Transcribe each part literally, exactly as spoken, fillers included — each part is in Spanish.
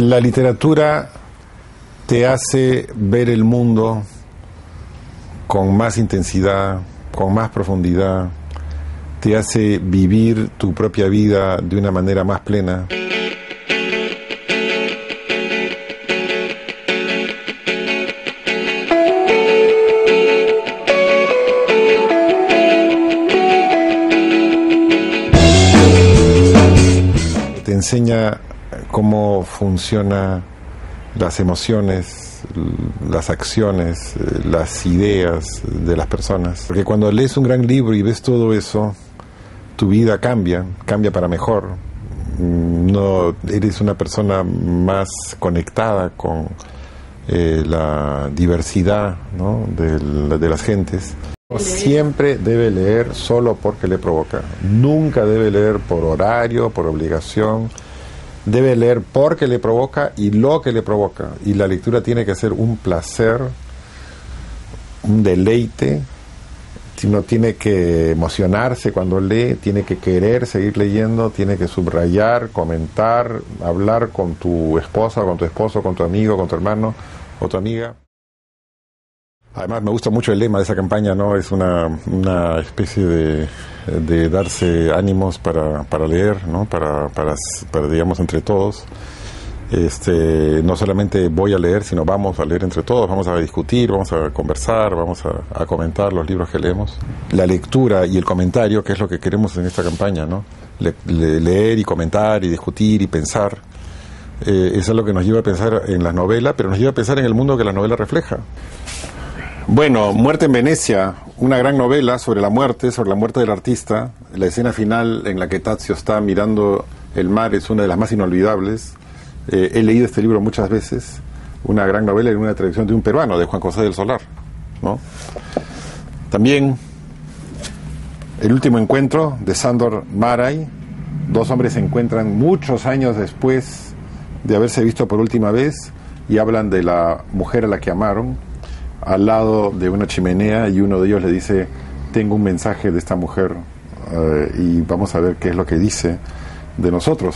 La literatura te hace ver el mundo con más intensidad, con más profundidad, te hace vivir tu propia vida de una manera más plena. Te enseña cómo funcionan las emociones, las acciones, las ideas de las personas. Porque cuando lees un gran libro y ves todo eso, tu vida cambia, cambia para mejor. No eres una persona más conectada con eh, la diversidad, ¿no?, de, de las gentes. Siempre debe leer solo porque le provoca. Nunca debe leer por horario, por obligación. Debe leer porque le provoca y lo que le provoca. Y la lectura tiene que ser un placer, un deleite. Uno tiene que emocionarse cuando lee, tiene que querer seguir leyendo, tiene que subrayar, comentar, hablar con tu esposa, con tu esposo, con tu amigo, con tu hermano o tu amiga. Además me gusta mucho el lema de esa campaña, ¿no? Es una, una especie de, de darse ánimos para, para leer, ¿no? Para, para, para, digamos, entre todos. Este, no solamente voy a leer, sino vamos a leer entre todos, vamos a discutir, vamos a conversar, vamos a, a comentar los libros que leemos. La lectura y el comentario, que es lo que queremos en esta campaña, ¿no? Le, le, leer y comentar y discutir y pensar. Eh, eso es lo que nos lleva a pensar en las novelas, pero nos lleva a pensar en el mundo que la novela refleja. Bueno, Muerte en Venecia, una gran novela sobre la muerte, sobre la muerte del artista. La escena final en la que Tazio está mirando el mar es una de las más inolvidables. Eh, he leído este libro muchas veces, una gran novela en una traducción de un peruano, de Juan José del Solar, ¿no? También El último encuentro, de Sándor Márai. Dos hombres se encuentran muchos años después de haberse visto por última vez y hablan de la mujer a la que amaron, al lado de una chimenea, y uno de ellos le dice: tengo un mensaje de esta mujer, uh, y vamos a ver qué es lo que dice de nosotros.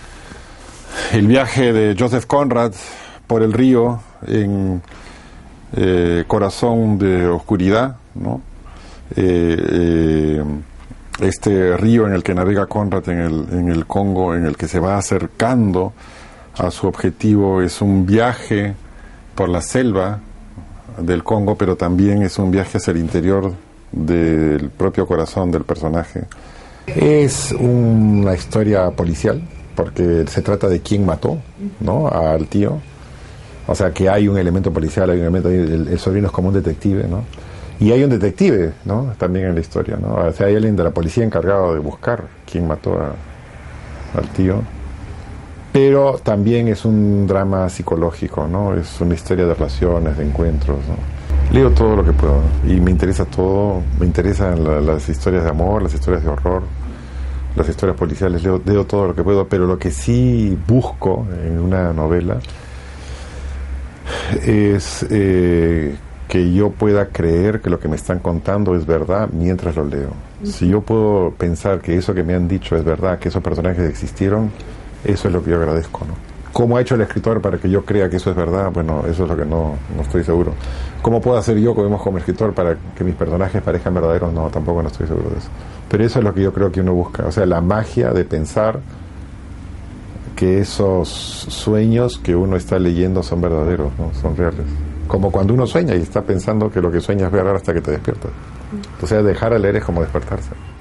El viaje de Joseph Conrad por el río en eh, Corazón de Oscuridad, ¿no? Eh, eh, este río en el que navega Conrad en el, en el Congo, en el que se va acercando a su objetivo, es un viaje por la selva del Congo, pero también es un viaje hacia el interior del propio corazón del personaje. Es una historia policial, porque se trata de quién mató, ¿no?, al tío. O sea, que hay un elemento policial, hay un elemento, el, el sobrino es como un detective, ¿no? Y hay un detective, ¿no?, también en la historia, ¿no? O sea, hay alguien de la policía encargado de buscar quién mató a, al tío. Pero también es un drama psicológico, ¿no? Es una historia de relaciones, de encuentros, ¿no? Leo todo lo que puedo, ¿no? Y me interesa todo, me interesan la, las historias de amor, las historias de horror, las historias policiales, leo, leo todo lo que puedo, pero lo que sí busco en una novela es eh, que yo pueda creer que lo que me están contando es verdad mientras lo leo. Si yo puedo pensar que eso que me han dicho es verdad, que esos personajes existieron, eso es lo que yo agradezco, ¿no? ¿Cómo ha hecho el escritor para que yo crea que eso es verdad? Bueno, eso es lo que no, no estoy seguro. ¿Cómo puedo hacer yo, como como escritor, para que mis personajes parezcan verdaderos? No, tampoco no estoy seguro de eso. Pero eso es lo que yo creo que uno busca. O sea, la magia de pensar que esos sueños que uno está leyendo son verdaderos, ¿no? Son reales. Como cuando uno sueña y está pensando que lo que sueña es verdad hasta que te despiertas. O sea, dejar de leer es como despertarse.